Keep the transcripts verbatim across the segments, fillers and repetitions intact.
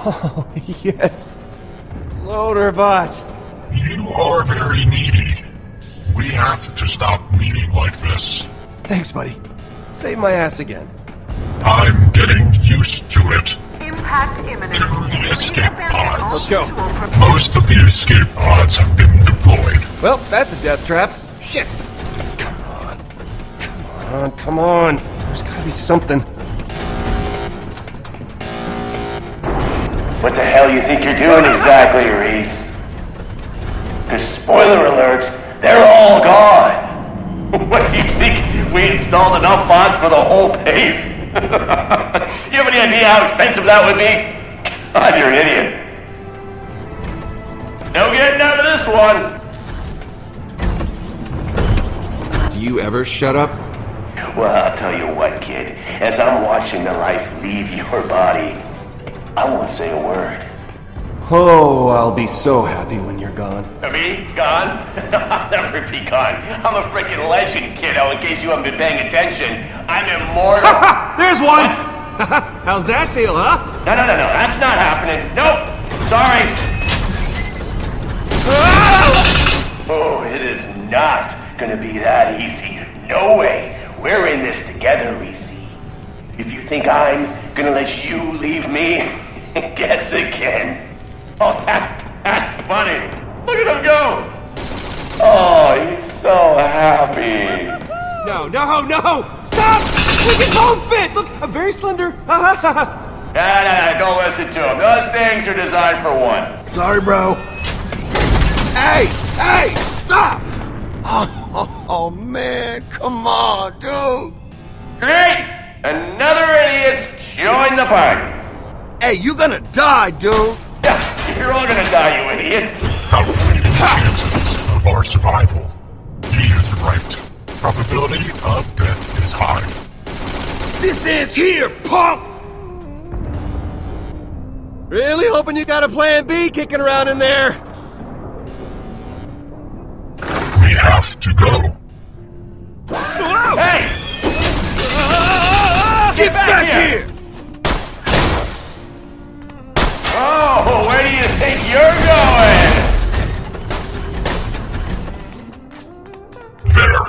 Oh, yes. Loaderbot. You are very needy. We have to stop meeting like this. Thanks, buddy. Save my ass again. I'm getting used to it. Impact imminent. To the escape pods. Let's go. Most of the escape pods have been deployed. Well, that's a death trap. Shit. Come on. Come on, come on. There's gotta be something. What the hell you think you're doing exactly, Reese? Because spoiler alert, they're all gone. What do you think? We installed enough pods for the whole base? You have any idea how expensive that would be? God, you're an idiot. No getting out of this one. Do you ever shut up? Well, I'll tell you what, kid. As I'm watching the life leave your body, I won't say a word. Oh, I'll be so happy when you're gone. Me? Gone? I'll never be gone. I'm a freaking legend, kiddo, in case you haven't been paying attention. I'm immortal. There's one! How's that feel, huh? No, no, no, no. That's not happening. Nope. Sorry. Oh, it is not gonna be that easy. No way. We're in this together, Reese. If you think I'm gonna let you leave me, guess again. Oh, that, that's funny. Look at him go. Oh, he's so happy. No, no, no! Stop! Look, his whole fit! Look, I'm very slender. Nah, nah, nah, don't listen to him. Those things are designed for one. Sorry, bro. Hey! Hey! Stop! Oh, oh, oh, man, come on, dude! Great! Another idiot's joined the party. Hey, you gonna die, dude! You're all gonna die, you idiot. Calculating the chances of our survival. He is right. Probability of death is high. This ends here, punk! Really hoping you got a plan B kicking around in there. We have to go. Whoa! Hey! Get back here! Oh, where do you think you're going? There.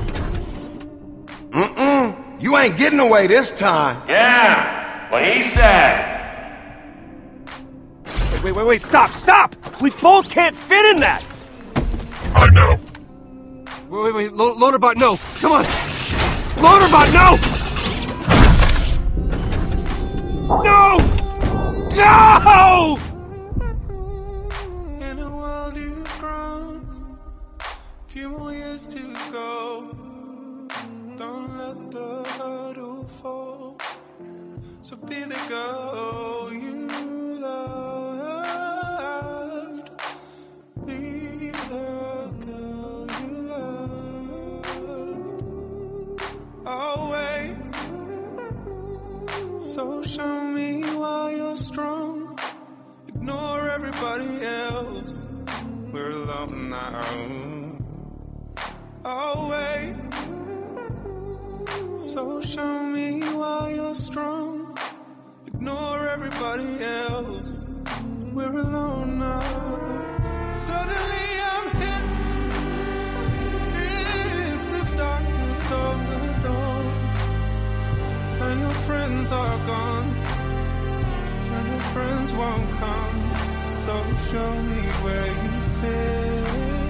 Mm-mm. You ain't getting away this time. Yeah, what he said. Wait, wait, wait, wait, stop, stop! We both can't fit in that! I know. Wait, wait, wait, Lo Loaderbot, no! Come on! Loaderbot, no! No! No! In a world you've grown, few more years to go. Don't let the hurdle fall. So be the girl you loved. Be the girl you loved. I'll wait. So show me why you're strong. Ignore everybody else. We're alone now. I'll wait. So show me why you're strong. Ignore everybody else. We're alone now. Suddenly I'm hit. It's this darkness of the dawn. And your friends are gone. And your friends won't come. So show me where you fit.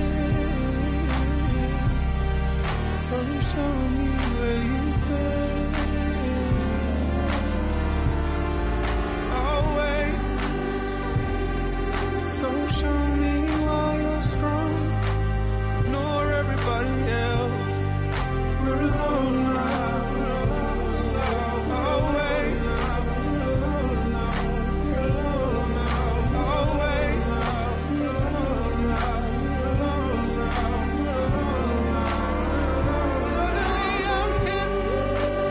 So show me where you fit. I'll wait. So show me why you're strong. Ignore everybody else. We're alone now. I'll wait. I'll wait. Suddenly I'm hit.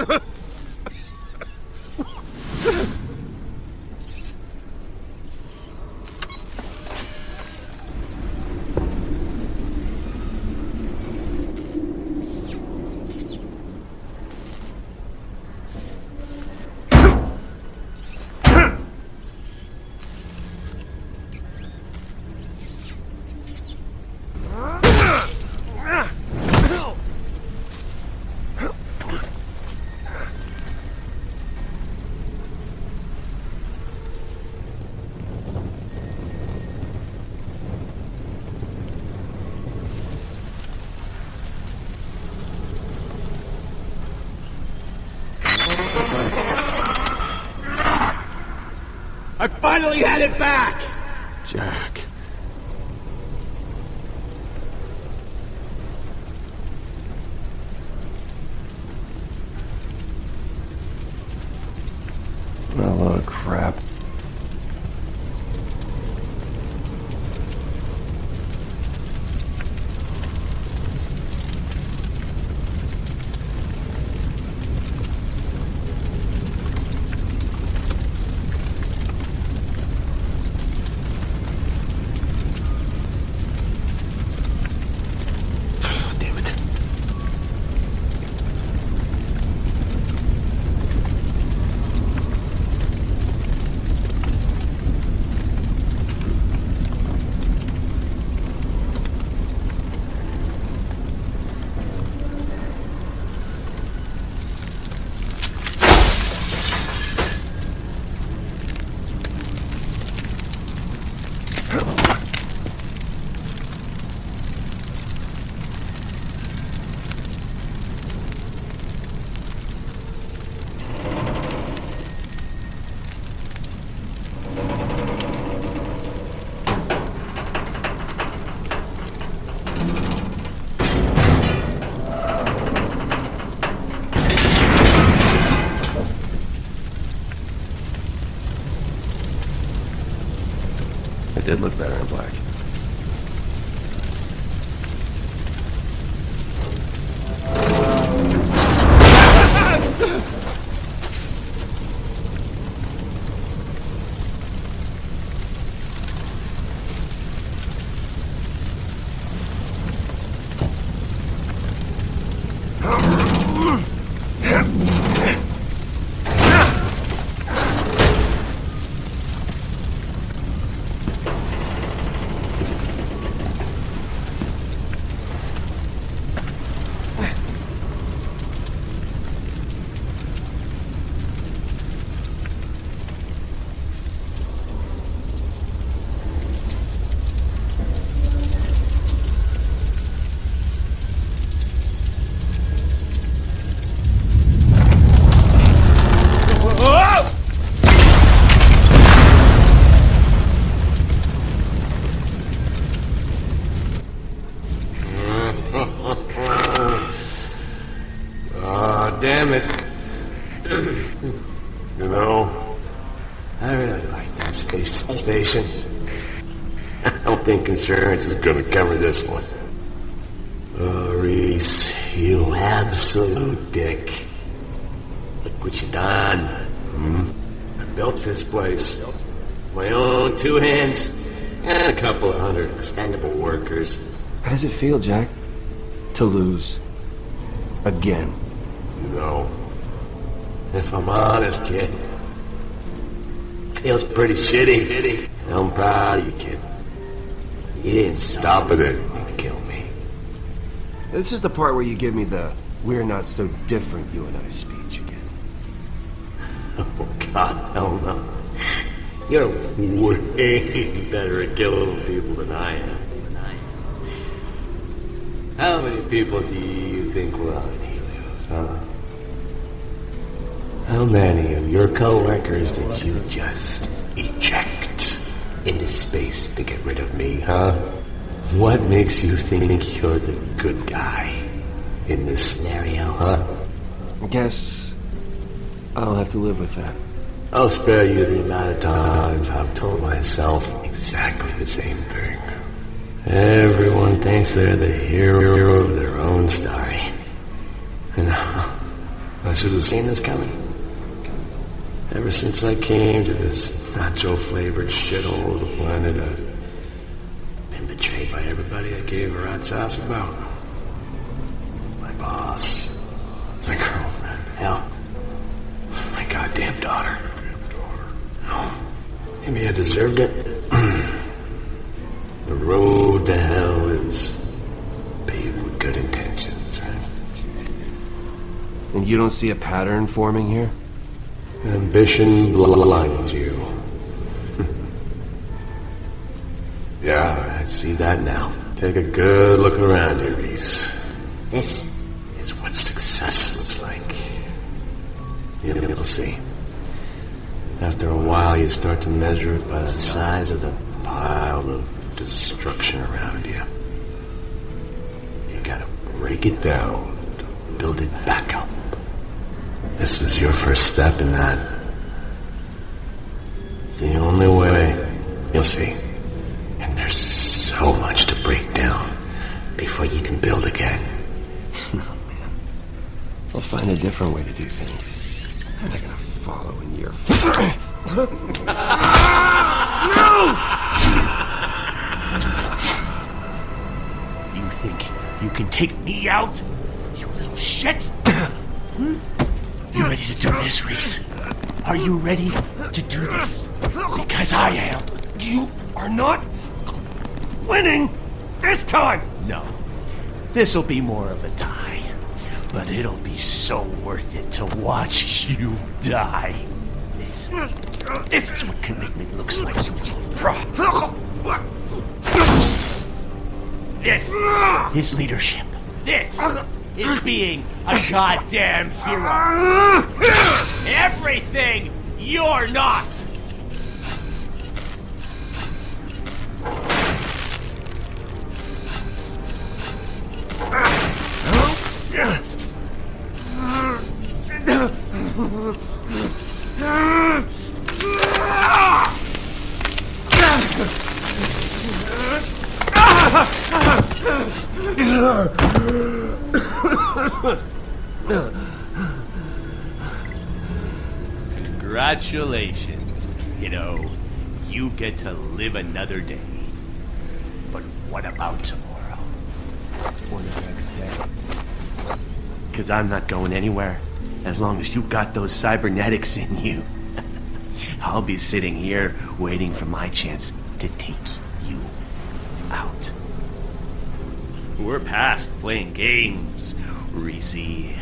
I finally had it back! Jack. What a load of crap. It did look better in black. Damn it. You know, I really like that space station. I don't think insurance is gonna cover this one. Oh, Reese, you absolute dick. Look what you done. Hmm? I built this place. My own two hands and a couple of hundred expendable workers. How does it feel, Jack? To lose. Again. You know, if I'm honest, kid, feels pretty shitty. I'm proud of you, kid. You didn't stop at anything to kill me. This is the part where you give me the "we're not so different, you and I" speech again. Oh, God, hell no. You're way better at killing people than I am. How many people do you think were on Helios, huh? How many of your co-workers did you just eject into space to get rid of me, huh? What makes you think you're the good guy in this scenario, huh? I guess I'll have to live with that. I'll spare you the amount of times I've told myself exactly the same thing. Everyone thinks they're the hero of their own story. And I I should have seen this coming. Ever since I came to this nacho-flavored shithole of the planet, I've been betrayed by everybody I gave a rat's ass about. My boss, my girlfriend, hell, my goddamn daughter. Oh, maybe I deserved it. The road to hell is paved with good intentions, right? And you don't see a pattern forming here? Ambition blinds you. Yeah, I see that now. Take a good look around here, Reese. This is what success looks like. You'll see. After a while, you start to measure it by the size of the pile of destruction around you. You gotta break it down to build it back up. This was your first step in that. It's the only way. You'll see. And there's so much to break down before you can build again. No, man. I'll find a different way to do things. I'm not gonna follow in your... You think you can take me out? You little shit! Hmm? You ready to do this, Reese? Are you ready to do this? Because I am. You are not winning this time! No. This'll be more of a tie. But it'll be so worth it to watch you die. This... This is what commitment looks like, you little prop. This is leadership. This is being a goddamn hero. Everything you're not. Congratulations. You know, you get to live another day. But what about tomorrow? Or the next day? Because I'm not going anywhere. As long as you've got those cybernetics in you. I'll be sitting here waiting for my chance to take you out. We're past playing games, Reese.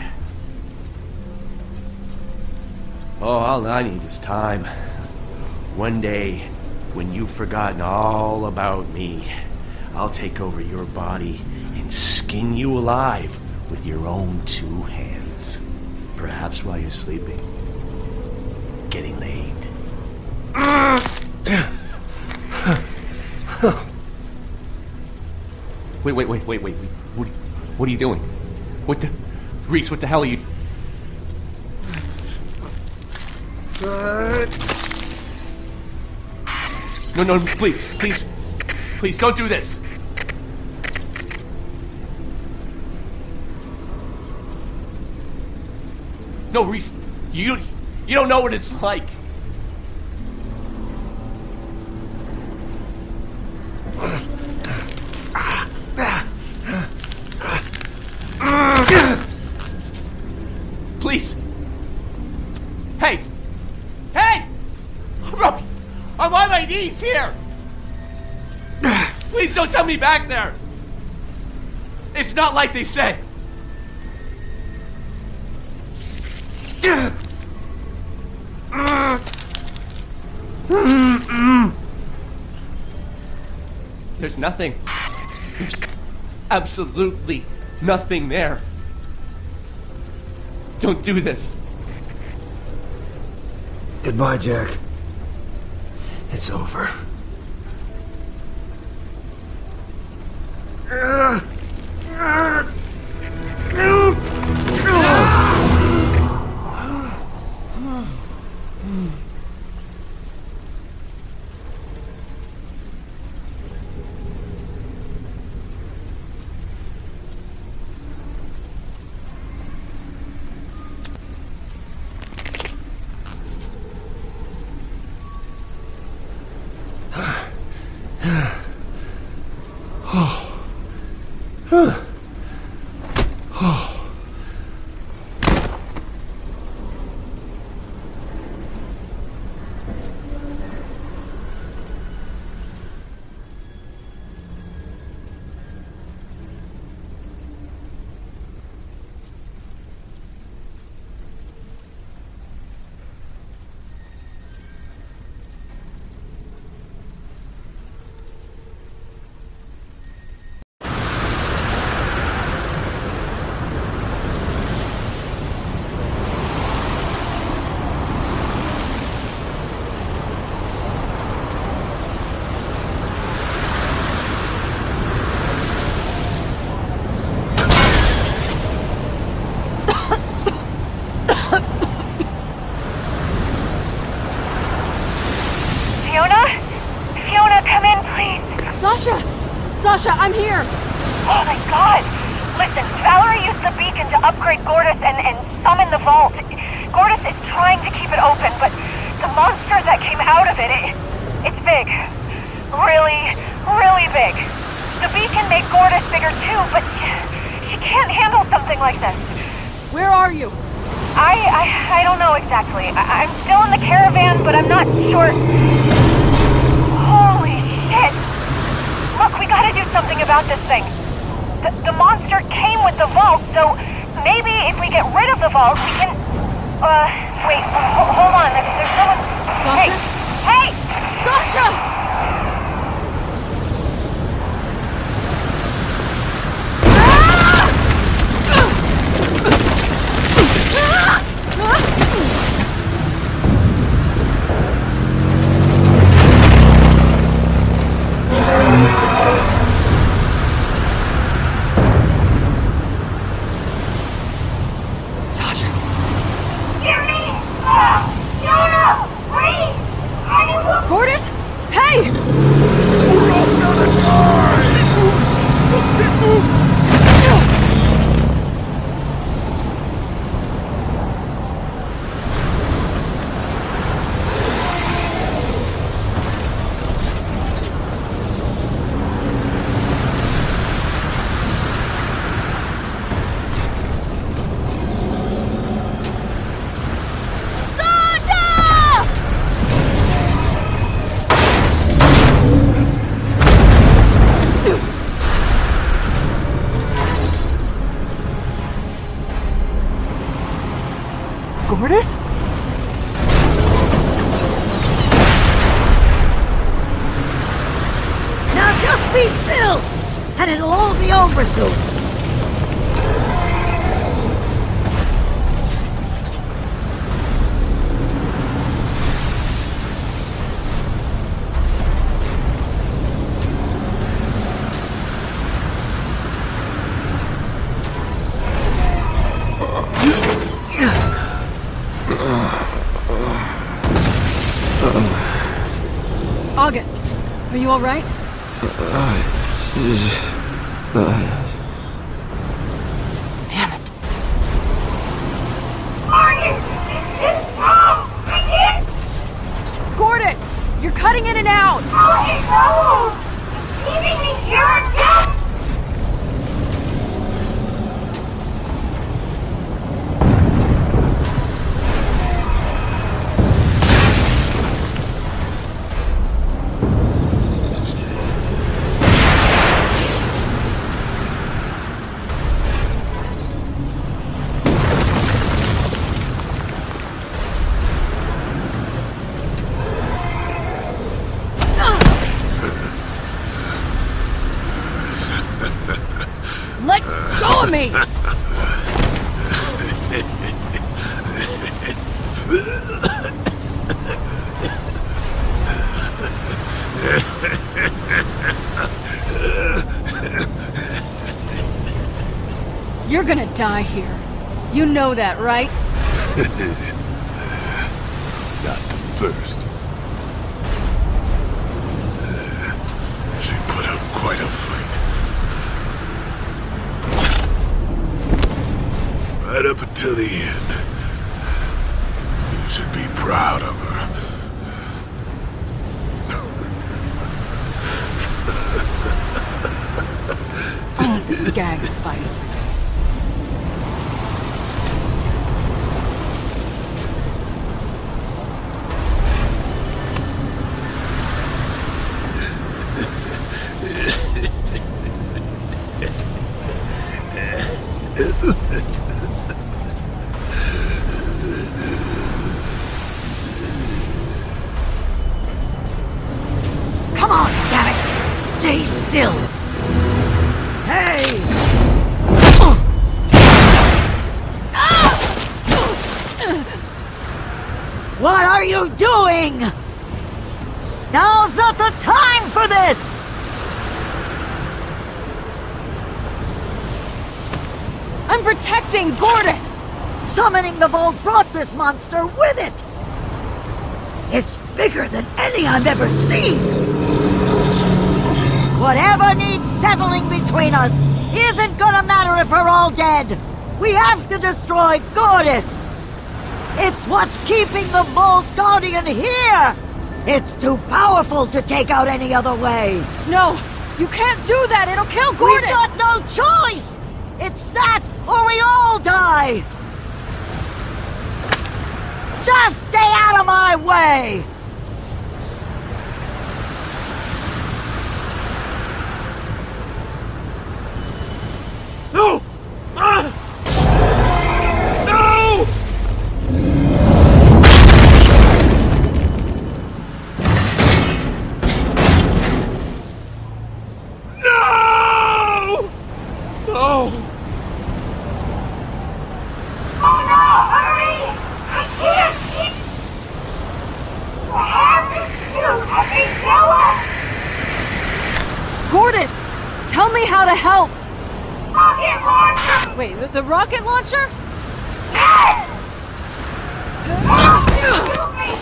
Oh, all I need is time. One day, when you've forgotten all about me, I'll take over your body and skin you alive with your own two hands. Perhaps while you're sleeping. Getting laid. Wait, wait, wait, wait, wait. What, what are you doing? What the... Reese, what the hell are you... No, no, please, please, please, don't do this. No, Reese, you, you don't know what it's like. Please. Hey. Hey! I'm, I'm on my knees here. Please don't tell me back there. It's not like they say. There's nothing. There's absolutely nothing there. Don't do this. Goodbye, Jack. It's over. Sasha! Sasha, I'm here! Oh my god! Listen, Valerie used the beacon to upgrade Gortys and, and summon the vault. Gortys is trying to keep it open, but the monster that came out of it, it it's big. Really, really big. The beacon made Gortys bigger too, but she can't handle something like this. Where are you? I, I, I don't know exactly. I, I'm still in the caravan, but I'm not sure. Holy shit! Look, we gotta do something about this thing. The, the monster came with the vault, so maybe if we get rid of the vault, we can... Uh, wait, ho- hold on, there's, there's someone... Sasha? Hey! Hey! Sasha! Gortys? Now just be still, and it'll all be over soon. August, are you all right? Damn it. Morgan! It's wrong! I can't... Gortys, you're cutting in and out! Oh, no! It's leaving me here or death! Let go of me! You're gonna die here. You know that, right? Not the first. She put up quite a fight. Right up until the end. You should be proud of her. Only the Skags fight. Come on, damn it! Stay still! Hey! What are you doing? Now's not the time for this! I'm protecting Gortys! Summoning the Vault brought this monster with it! It's bigger than any I've ever seen! Whatever needs settling between us isn't gonna matter if we're all dead. We have to destroy Gortys. It's what's keeping the Vault Guardian here. It's too powerful to take out any other way. No, you can't do that. It'll kill Gortys. We've got no choice. It's that or we all die. Just stay out of my way. No! Ah! No! No! Oh! Oh no, hurry! I can't keep... I have to shoot every killer! Gortys, tell me how to help. Rocket launcher! Wait, the, the rocket launcher? Yes! Don't shoot me!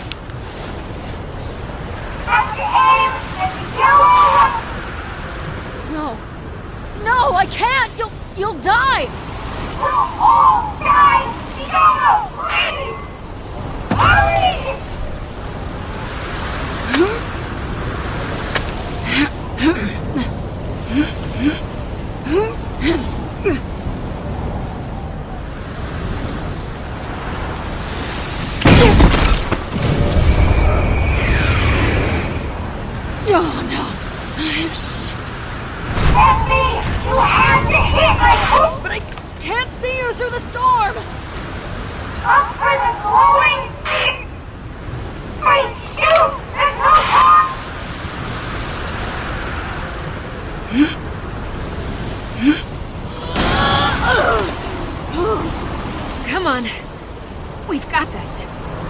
Have to aim and kill him! No. No, I can't! You'll you'll die! We'll all die together! Please! Hurry! Oh no. Shit. Effie, you have to hit my hook! But I can't see you through the storm! Up for the glowing stick! Wait, shoot! There's no time! Come on. We've got this.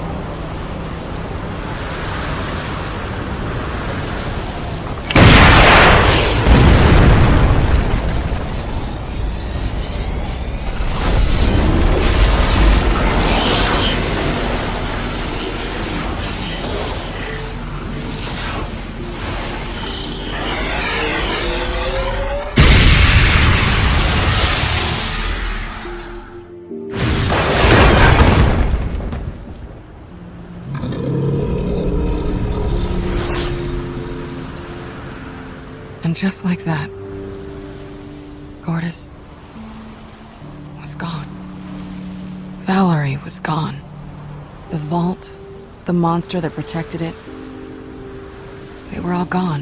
And just like that, Gortys was gone. Valerie was gone. The vault, the monster that protected it, they were all gone.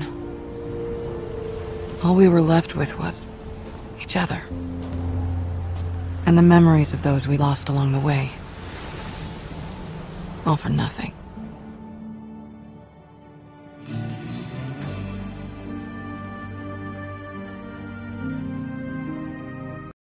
All we were left with was each other. And the memories of those we lost along the way. All for nothing.